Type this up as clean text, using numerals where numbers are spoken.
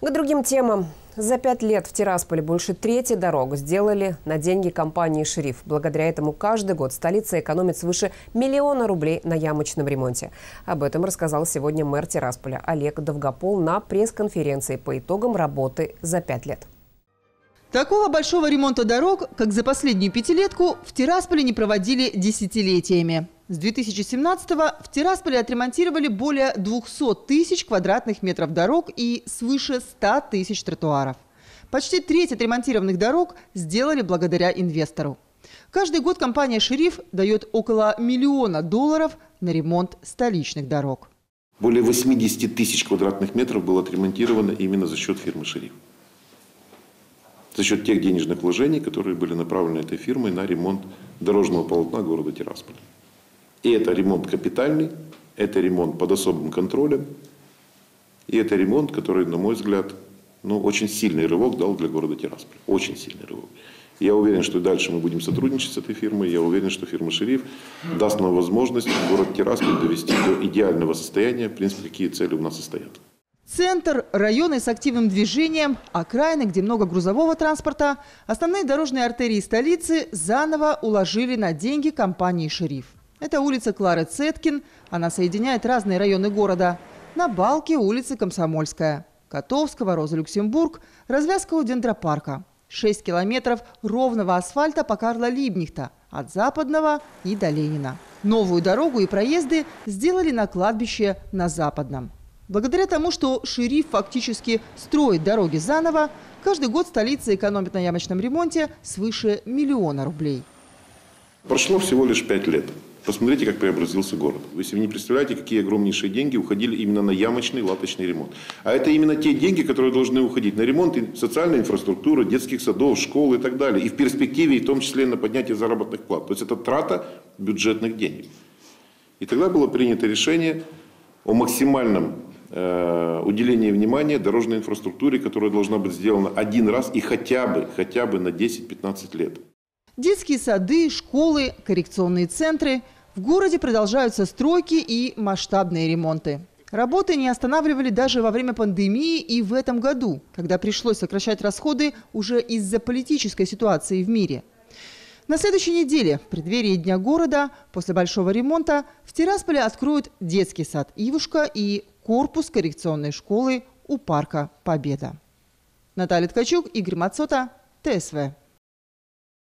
К другим темам. За 5 лет в Тирасполе больше трети дорог сделали на деньги компании «Шериф». Благодаря этому каждый год столица экономит свыше 1 000 000 рублей на ямочном ремонте. Об этом рассказал сегодня мэр Тирасполя Олег Довгопол на пресс-конференции по итогам работы за 5 лет. Такого большого ремонта дорог, как за последнюю пятилетку, в Тирасполе не проводили десятилетиями. С 2017-го в Тирасполе отремонтировали более 200 тысяч квадратных метров дорог и свыше 100 тысяч тротуаров. Почти треть отремонтированных дорог сделали благодаря инвестору. Каждый год компания «Шериф» дает около $1 миллиона на ремонт столичных дорог. Более 80 тысяч квадратных метров было отремонтировано именно за счет фирмы «Шериф». За счет тех денежных вложений, которые были направлены этой фирмой на ремонт дорожного полотна города Тирасполя. И это ремонт капитальный, это ремонт под особым контролем, и это ремонт, который, на мой взгляд, очень сильный рывок дал для города Тирасполя. Очень сильный рывок. Я уверен, что и дальше мы будем сотрудничать с этой фирмой. Я уверен, что фирма «Шериф» даст нам возможность город Тирасполь довести до идеального состояния. В принципе, какие цели у нас и стоят. Центр, районы с активным движением, окраины, где много грузового транспорта, основные дорожные артерии столицы заново уложили на деньги компании «Шериф». Это улица Клары Цеткин, она соединяет разные районы города. На Балке улица Комсомольская, Котовского, Роза Люксембург, развязка у Дендропарка. 6 километров ровного асфальта по Карла Либкнехта, от Западного и до Ленина. Новую дорогу и проезды сделали на кладбище на Западном. Благодаря тому, что «Шериф» фактически строит дороги заново, каждый год столица экономит на ямочном ремонте свыше 1 000 000 рублей. Прошло всего лишь 5 лет. Посмотрите, как преобразился город. Вы себе не представляете, какие огромнейшие деньги уходили именно на ямочный, латочный ремонт. А это именно те деньги, которые должны уходить на ремонт социальной инфраструктуры, детских садов, школ и так далее. И в перспективе, в том числе на поднятие заработных плат. То есть это трата бюджетных денег. И тогда было принято решение о максимальном уделении внимания дорожной инфраструктуре, которая должна быть сделана один раз и хотя бы на 10-15 лет. Детские сады, школы, коррекционные центры. В городе продолжаются стройки и масштабные ремонты. Работы не останавливали даже во время пандемии и в этом году, когда пришлось сокращать расходы уже из-за политической ситуации в мире. На следующей неделе, в преддверии Дня города, после большого ремонта, в Тирасполе откроют детский сад «Ивушка» и корпус коррекционной школы у парка «Победа». Наталья Ткачук, Игорь Мацота, ТСВ.